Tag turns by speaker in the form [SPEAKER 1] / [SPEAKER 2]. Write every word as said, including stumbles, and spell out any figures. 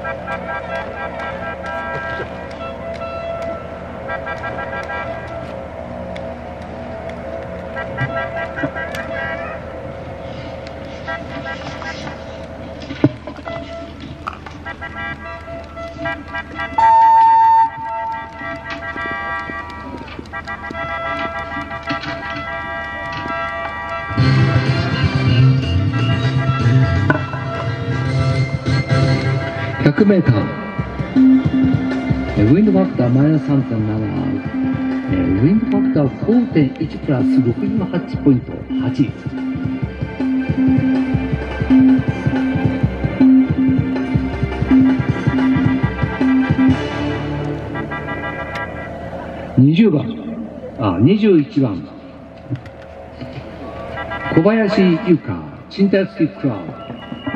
[SPEAKER 1] ひゃくメーター、ウィンドファクターマイナス さんてんなな、ウィンドファクター ごてんいち プラスろくじゅうはちポイントはち。にじゅうばん、あ、にじゅういちばん、小林優香、賃貸付きクラブ。